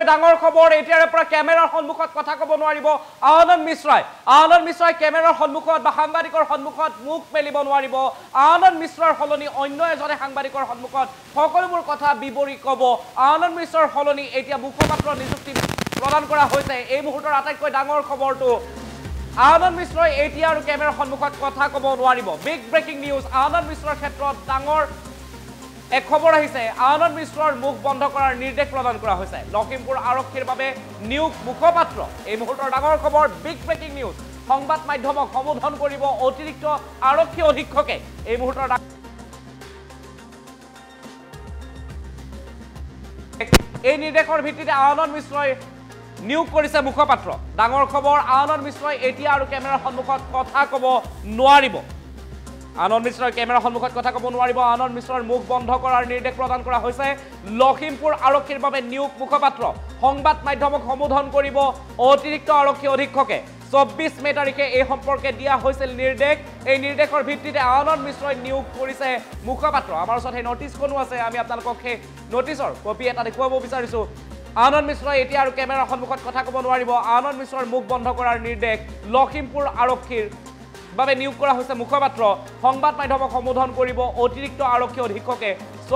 ডাঙৰ খবৰ এতিয়াৰে পৰা কেমেৰাৰ সন্মুখত কথা ক'ব নোৱাৰিব আনন্দ মিশ্ৰাই কেমেৰাৰ সন্মুখত বা সাংবাদিকৰ সন্মুখত মুখ মেলিব নোৱাৰিব আনন্দ মিশ্ৰৰ সলনি অন্য এজনে সাংবাদিকৰ সন্মুখত সকলোবোৰ কথা বিৱৰি ক'ব আনন্দ মিশ্ৰৰ সলনি এতিয়া মুখপাত্ৰ নিযুক্তি প্ৰদান কৰা হৈছে এই মুহূৰ্তৰ আটাইতকৈ ডাঙৰ খবৰটো আনন্দ মিশ্ৰই এতিয়া আৰু কেমেৰাৰ সন্মুখত কথা ক'ব নোৱাৰিব বিগ ব্ৰেকিং নিউজ আনন্দ মিশ্ৰৰ ক্ষেত্ৰত ডাঙৰ এক খবৰ আহিছে আনন্দ মিশ্ৰৰ মুখ বন্ধ কৰাৰ নিৰ্দেশ প্ৰদান কৰা হৈছে লখিমপুৰ আৰক্ষীৰ বাবে নিয়োগ মুখপাত্ৰ এই মুহূৰ্তৰ ডাঙৰ খবৰ বিগ ব্ৰেকিং নিউজ সংবাদ মাধ্যমক সম্বোধন কৰিব অতিৰিক্ত আৰক্ষী অধীক্ষকে এই মুহূৰ্তৰ এই নিৰ্দেশৰ ভিত্তিতে আনন্দ মিশ্ৰই নিয়োগ কৰিছে মুখপাত্ৰ ডাঙৰ খবৰ আনন্দ মিশ্ৰই এতিয়া আৰু কেমেৰাৰ সন্মুখত কথা ক'ব নোৱাৰিব আনন্দ মিশ্ৰৰ কেমেৰাৰ সন্মুখত কথা ক'ব নোৱাৰিব আনন্দ মিশ্ৰৰ মুখ বন্ধ কৰাৰ নিৰ্দেশ প্ৰদান কৰা হৈছে লখিমপুৰ আৰক্ষীৰ বাবে নিয়োগ মুখপাত্ৰ সংবাদ মাধ্যমক সম্বোধন কৰিব অতিৰিক্ত আৰক্ষী অধীক্ষকে 24 মে তাৰিখে এই সম্পৰ্কে দিয়া হৈছিল নিৰ্দেশ এই নিৰ্দেশৰ ভিত্তিতে আনন্দ মিশ্ৰই নিয়োগ কৰিছে মুখপাত্ৰ আমাৰ ওচৰত এই নটিছখনো আছে আমি আপোনালোকক সেই নটিছৰ কপি এটা দেখুৱাব বিচাৰিছো আনন্দ মিশ্ৰই এতিয়া আৰু কেমেৰাৰ সন্মুখত কথা ক'ব নোৱাৰিব আনন্দ মিশ্ৰৰ মুখ বন্ধ কৰাৰ নিৰ্দেশ লখিমপুৰ আৰক্ষীৰ বাবে নিয়োগ কৰা হৈছে মুখপাত্ৰ সংবাদ মাধ্যমক সম্বোধন কৰিব অতিৰিক্ত আৰক্ষী অধীক্ষকে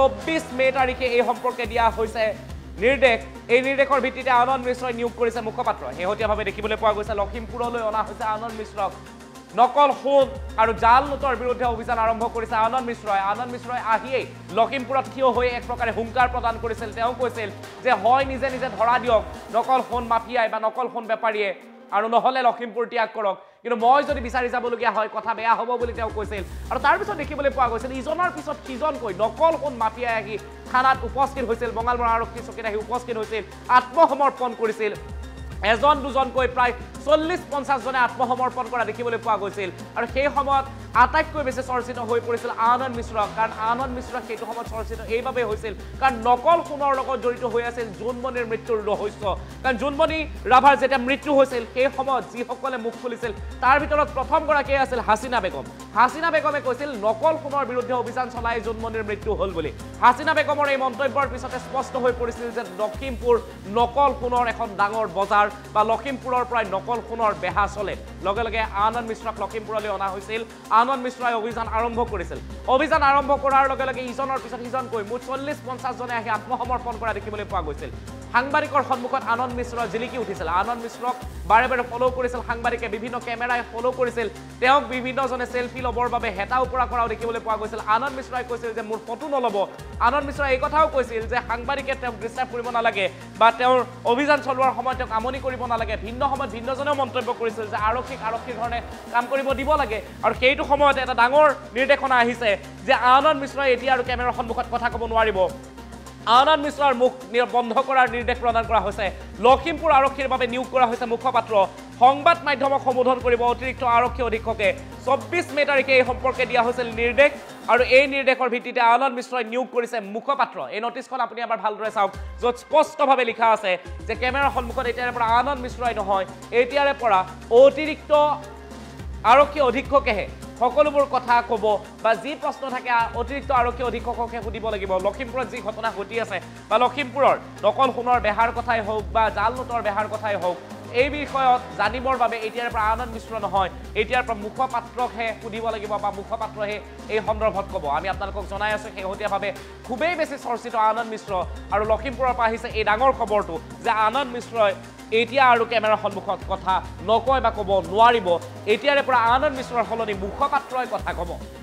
24 মে তাৰিখে এই সম্পৰ্কে দিয়া হৈছে নিৰ্দেশ এই নিৰ্দেশৰ ভিত্তিতে আনন্দ মিশ্ৰই নিয়োগ কৰিছে মুখপাত্ৰ শেহতীয়াভাৱে দেখিবলৈ পোৱা গৈছে লখিমপুৰলৈ অনা হৈছে আনন্দ মিশ্ৰক নকল সোণ আৰু জাল নোটৰ বিৰুদ্ধে অভিযান আৰম্ভ কৰিছে আনন্দ মিশ্ৰই আহিয়েই লখিমপুৰত থিয় হৈ এক প্ৰকাৰে হুংকাৰ প্ৰদান কৰিছিল তেওঁ কৈছিল যে হয় নিজে নিজে ধৰা দিয়ক নকল সোণ মাফিয়াই বা নকল সোণ বেপাৰীয়ে আৰু নহলে লখিমপুৰ ত্যাগ কৰক কিন্তু মই যদি বিচাৰি যাবলগীয়া হয় কথা বেয়া হ'ব বুলি তেওঁ কৈছিল আৰু তাৰ পিছত দেখিবলৈ পোৱা গৈছিল ইজনৰ পিছত সিজনকৈ নকল সোণ মাফিয়াই আহি থানাত উপস্থিত হৈছিল বঙালমৰা আৰক্ষী চকীত আহি উপস্থিত হৈছিল আত্মসমৰ্পণ কৰিছিল এজন দুজনকৈ প্ৰায় 40-50 জনে আত্মসমৰ্পণ কৰা দেখিবলৈ পোৱা গৈছিল আৰু সেই সময়ত আটাইতকৈ বেছি চৰ্চিত হৈ পৰিছিল আনন্দ মিশ্ৰ কাৰণ আনন্দ মিশ্ৰ সেইটো সময়ত চৰ্চিত এইভাৱে হৈছিল কাৰণ নকল সোণৰ লগত জড়িত হৈ আছিল জোনমণিৰ মৃত্যুৰ ৰহস্য কাৰণ জোনমণি ৰাভাৰ যেতিয়া মৃত্যু হৈছিল সেই সময়ত যিসকলে মুখ খুলিছিল তাৰ ভিতৰত প্ৰথমগৰাকী আছিল হাসিনা বেগমে কৈছিল নকল সোণৰ বিৰুদ্ধে অভিযান চলাই জোনমণিৰ মৃত্যু হ'ল বুলি হাসিনা বেগমৰ এই মন্তব্যৰ পিছতে স্পষ্ট হৈ পৰিছিল যে লখিমপুৰ নকল সোণৰ এখন ডাঙৰ বজাৰ বা লখিমপুৰৰ প্ৰায় নকল সোণৰ বেহা চলে লগে লগে আনন্দ মিশ্ৰক লখিমপুৰলৈ অনা হৈছিল আনন্দ মিশ্ৰই অভিযান আৰম্ভ কৰিছিল অভিযান আৰম্ভ কৰাৰ লগে লগে ইজনৰ পিছত সিজনকৈ মুঠ 40-50 জনে আহি আত্মসমৰ্পণ কৰা দেখিবলৈ পোৱা গৈছিল সাংবাদিকৰ সন্মুখত আনন্দ মিশ্ৰ জিলিকি উঠিছিল আনন্দ মিশ্ৰক বাৰে বাৰে ফলো কৰিছিল সাংবাদিকে বিভিন্ন কেমেৰাই ফলো কৰিছিল তেওঁক বিভিন্নজনে সেলফি ল'বৰ বাবে হেতা উপৰা কৰাও দেখিবলৈ পোৱা গৈছিল আনন্দ মিশ্ৰই কৈছিল যে মোৰ ফটো নল'ব আনন্দ মিশ্ৰই এই কথাও কৈছিল যে সাংবাদিকে তেওঁক ডিষ্টাৰ্ব কৰিব নালাগে বা তেওঁৰ অভিযান চলোৱাৰ সময়ত তেওঁক আমনি কৰিব নালাগে ভিন্ন সময়ত ভিন্নজনেও মন্তব্য কৰিছিল যে আৰক্ষীৰ ধৰণে কাম কৰিব দিব লাগে আৰু সেইটো সময়ত এটা ডাঙৰ নিৰ্দেশনা আহিছে যে আনন্দ মিশ্ৰই এতিয়া আৰু কেমেৰাৰ সন্মুখত কথা ক'ব নোৱাৰিব আনন্দ মিশ্ৰৰ মুখ বন্ধ কৰাৰ নিৰ্দেশ প্ৰদান কৰা হৈছে লখিমপুৰ আৰক্ষীৰ বাবে নিয়োগ কৰা হৈছে মুখপাত্ৰ সংবাদ মাধ্যমক সম্বোধন কৰিব অতিৰিক্ত আৰক্ষী অধীক্ষকে 24 মে তাৰিখে এই সম্পৰ্কে দিয়া হৈছিল নিৰ্দেশ আৰু এই নিৰ্দেশৰ ভিত্তিতে আনন্দ মিশ্ৰই নিয়োগ কৰিছে মুখপাত্ৰ এই নটিছখন আপুনি এবাৰ ভালদৰে চাওক য'ত স্পষ্টভাৱে লিখা আছে যে কেমেৰাৰ সন্মুখত এতিয়াৰে পৰা আনন্দ মিশ্ৰই নহয় এতিয়াৰে পৰা অতিৰিক্ত আৰক্ষী অধীক্ষকেহে সকলোবোৰ কথা ক'ব বা যি প্ৰশ্ন থাকে অতিৰিক্ত আৰক্ষী অধীক্ষককে সুধিব লাগিব লখিমপুৰত যি ঘটনা ঘটি আছে বা লখিমপুৰৰ নকল সোণৰ বেহাৰ কথাই হওক বা জাল নোটৰ বেহাৰ কথাই হওক এই বিষয়ত জানিবৰ বাবে এতিয়াৰ পৰা আনন্দ মিশ্ৰ নহয় এতিয়াৰ পৰা মুখপাত্ৰকহে সুধিব লাগিব বা মুখপাত্ৰহে এই সন্দৰ্ভত ক'ব আমি আপোনালোকক জনাই আছোঁ শেহতীয়াভাৱে খুবেই বেছি চৰ্চিত আনন্দ মিশ্ৰ আৰু লখিমপুৰৰ পৰা আহিছে এই ডাঙৰ খবৰটো যে আনন্দ মিশ্ৰই এতিয়া আৰু কেমেৰাৰ সন্মুখত কথা নকয় বা ক'ব নোৱাৰিব এতিয়াৰে পৰা আনন্দ মিশ্ৰৰ সলনি মুখপাত্ৰই কথা ক'ব